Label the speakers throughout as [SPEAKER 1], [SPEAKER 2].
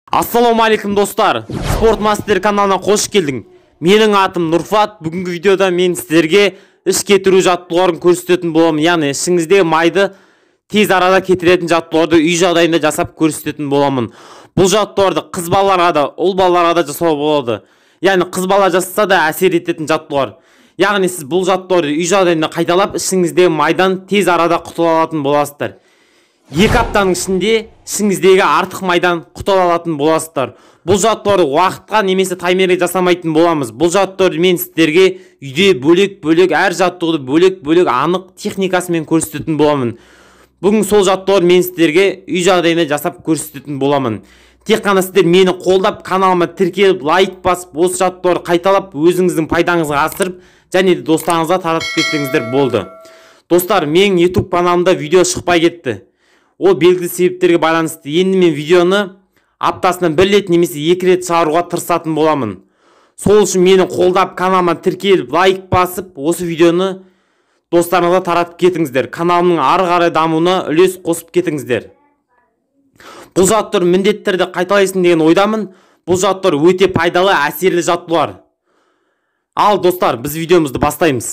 [SPEAKER 1] Ассалаумағалейкум достар, Спорт Мастер каналына қош келдің. Менің атым Нұрфат. Бүгінгі видеода мен сіздерге іш кетіру жаттығуларын көрсететін боламын. Яғни ішіңіздегі майды тез арада кетіретін жаттығуларды үй жағдайында жасап көрсететін боламын. Бұл жаттығуларды қыз балаларға да, ұл балаларға да жасауға болады. Яғни қыз бала жасаса да әсер ететін жаттығулар. Яғни сіз бұл жаттығуларды үй жағдайында қайталап, ішіңіздегі майдан тез арада құтыла алатын боласыздар. 2 аптаның ішінде ішіңіздегі артық майдан құтыла алатын боласыздар. Бұл жаттығуларды уақытқа немесе таймерге жасамайтын боламыз. Бұл жаттығуларды мен сіздерге үйде бөлек-бөлек, әр жаттығуды бөлек-бөлек анық техникасымен көрсететін боламын. Бүгін сол жаттығуларды мен сіздерге үй жағдайында жасап көрсететін боламын. Тек қана сіздер мені қолдап, каналыма тіркеліп, лайк басып, осы жаттығуларды қайталап, өзіңіздің пайдаңызға асырып, және де достарыңызға таратып кетсеңіздер болды. Достар, менің YouTube каналымда видео шықпай кетті. Ол белгілі себептерге байланысты. Енді мен видеоны аптасынан 1 рет немесе 2 рет шығаруға тырысатын боламын. Сол үшін мені қолдап, каналыма тіркеліп, лайк басып, осы видеоны достарыңызға таратып кетіңіздер. Каналымның ары қарай дамуына үлес қосып кетіңіздер. Бұл жаттығулар міндетті түрде қайталайсың деген ойдамын. Бұл жаттығулар өте пайдалы, әсерлі жаттығулар. Ал достар, біз видеомызды бастаймыз.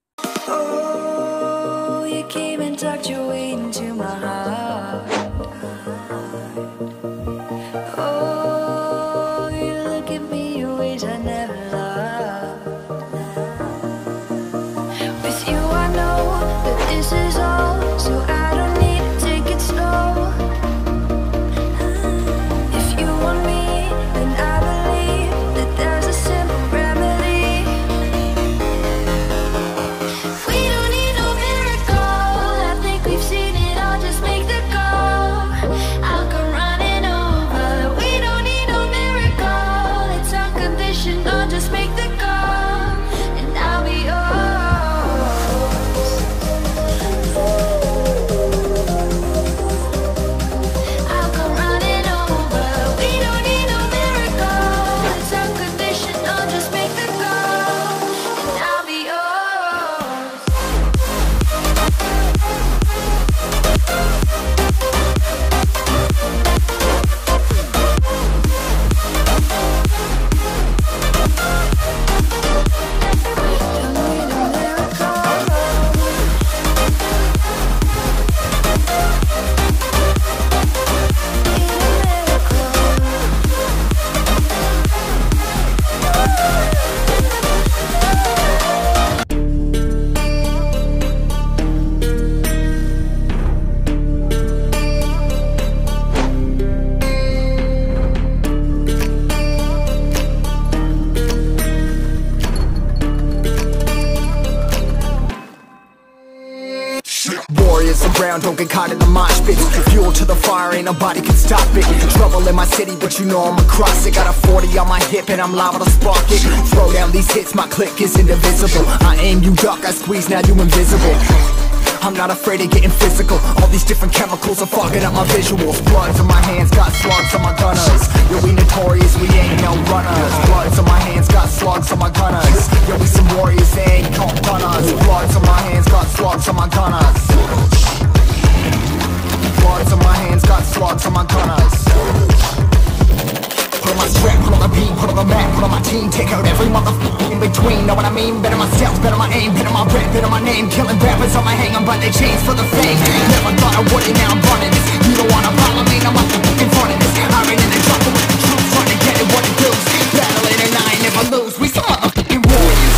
[SPEAKER 2] Don't get caught in the mosh pit. Fuel to the fire, ain't nobody can stop it. Trouble in my city, but you know I'm across it. Got a 40 on my hip and I'm liable to spark it. Throw down these hits, my click is indivisible. I aim, you duck, I squeeze, now you invisible. I'm not afraid of getting physical. All these different chemicals are fogging up my visuals. Bloods on my hands, got slugs on my gunners. Yo, we notorious, we ain't no runners. Bloods on my hands, got slugs on my gunners. Yo, we some warriors, they ain't no runners. Bloods on my hands, got slugs on my gunners. Bloods on my hands, got slugs on my gunners. Put on my strap, put on the beat, put on the map, put on my team. Take out every motherfucker in between. Know what I mean? Better myself, better my aim, better my rap, better my name. Killing rappers on my hang, I'm by their chains for the fame. Never thought I would it, now I'm running this. You don't wanna follow me, now I'm in front of this. I ran in the trouble with the truth, trying to get it what it does. Battling and I ain't never lose. We some motherfucking warriors.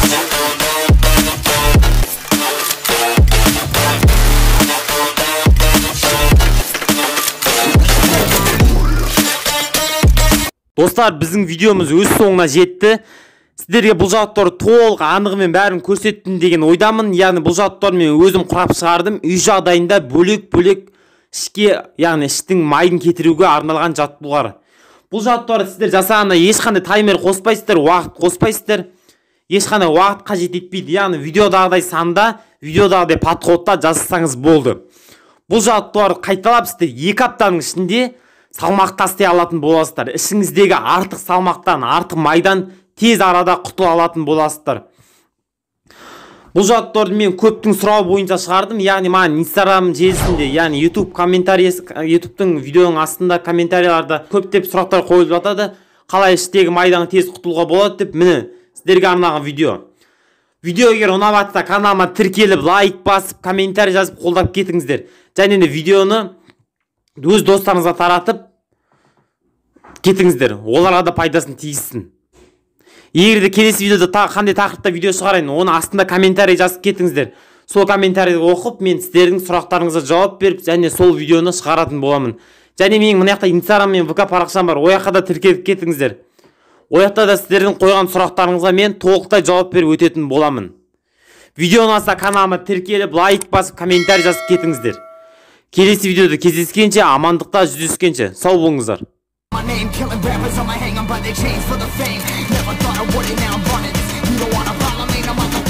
[SPEAKER 1] Достар, біздің видеомыз өз соңына жетті. Сіздерге бұл жаттығуларды толық анығымен бәрін көрсеттім деген ойдамын. Яғни бұл жаттығуларды мен өзім құрап шығардым. Үй жағдайында бөлек-бөлек ішке, яғни іштің майын кетіруге арналған жаттығулар. Бұл жаттығуларды сіздер жасағанда ешқандай таймер қоспайсыздар, уақыт қоспайсыздар. Ешқандай уақыт қажет етпейді. Яғни видеодағыдай санда, видеодағыдай подходта жасасаңыз болды. Бұл жаттығуларды қайталап сіздер 2 аптаның ішінде салмақ тастай алатын боласыздар. Ішіңіздегі артық салмақтан, артық майдан тез арада құтыла алатын боласыздар. Бұл жауаптарды мен көптің сұрауы бойынша шығардым. Яғни маған Instagram желісінде, яғни YouTube'тың видеоның астында комментарийларда көптеп сұрақтар қойылып жатады. Қалай іштегі майдан тез құтылуға болады деп, міне сіздерге арнаған видео. Видео егер ұнап жатса каналыма тіркеліп, лайк басып, комментарий жазып қолдап кетіңіздер. Және де видеоны өз достарыңызға таратып кетіңіздер. Оларға да пайдасын тигізсін. Егер де келесі видеода қандай тақырыпта видео шығарайын, оны астында комментарий жазып кетіңіздер. Сол комментарийді оқып, мен сіздердің сұрақтарыңызға жауап беріп, және сол видеоны шығаратын боламын. Және менің мына жақта Instagram мен ВК парақшам бар. Ол жаққа да тіркеліп кетіңіздер. Ол жақта да сіздердің қойған сұрақтарыңызға мен толықтай жауап беріп өтетін боламын. Видео ұнаса каналыма тіркеліп, лайк басып, комментарий жазып кетіңіздер. Келесі видеода кездескенше, амандықта жүздескенше сау болыңыздар.
[SPEAKER 2] My name, killing rappers on my hang on by their chains for the fame. Never thought I would it, now I'm running. You don't wanna follow me, no